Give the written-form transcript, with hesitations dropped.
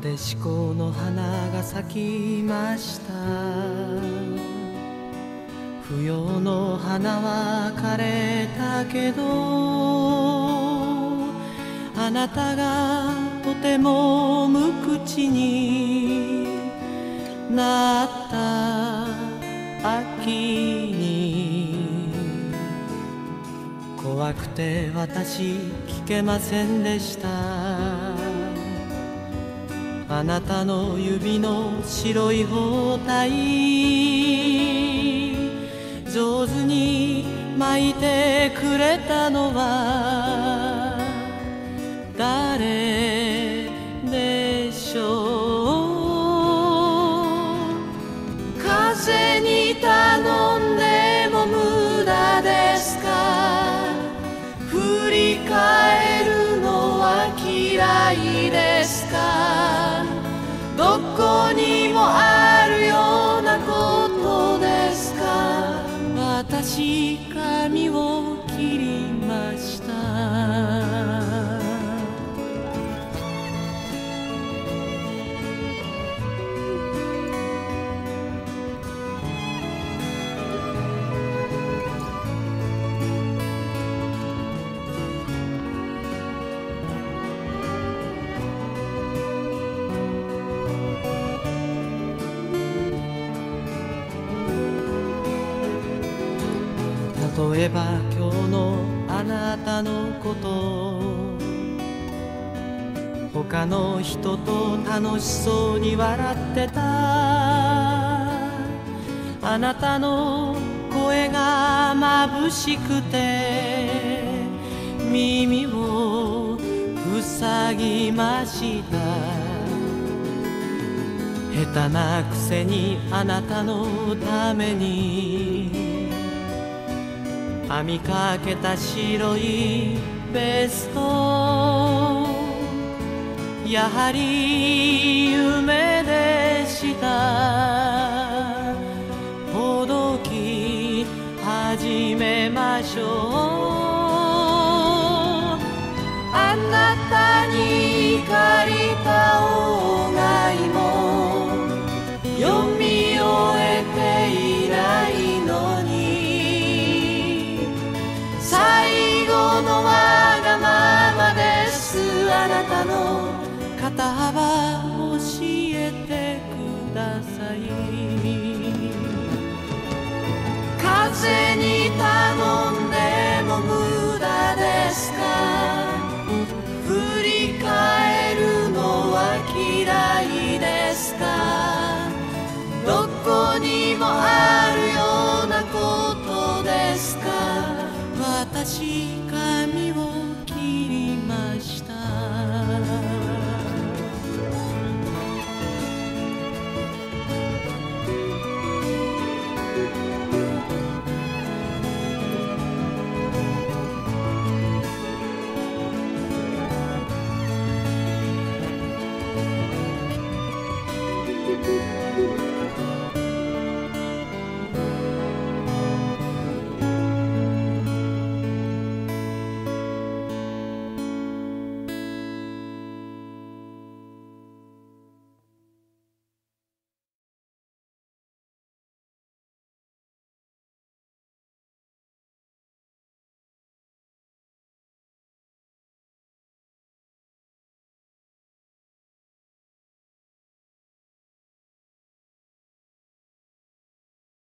でしこの花が咲きました。不要の花は枯れたけど、あなたがとても無口になった秋に、怖くて私聞けませんでした。あなたの指の白い包帯、上手に巻いてくれたのは誰でしょう。風に頼んでも無駄ですか。振り返るのは嫌いですか。どこにもあるようなことですか。私髪を切りました。例えば今日のあなたのこと、他の人と楽しそうに笑ってたあなたの声が眩しくて耳を塞ぎました。下手なくせにあなたのために編みかけた白いベスト、やはり夢でした。ほどき始めましょう。あなたに借りた鴎外も読み終えていないのに、最後のわがままです。あなたの肩幅教えてください。風に頼んでも無駄ですか。振り返るのは嫌いですか。どこにもあるようなことですか。私髪を切りました。 「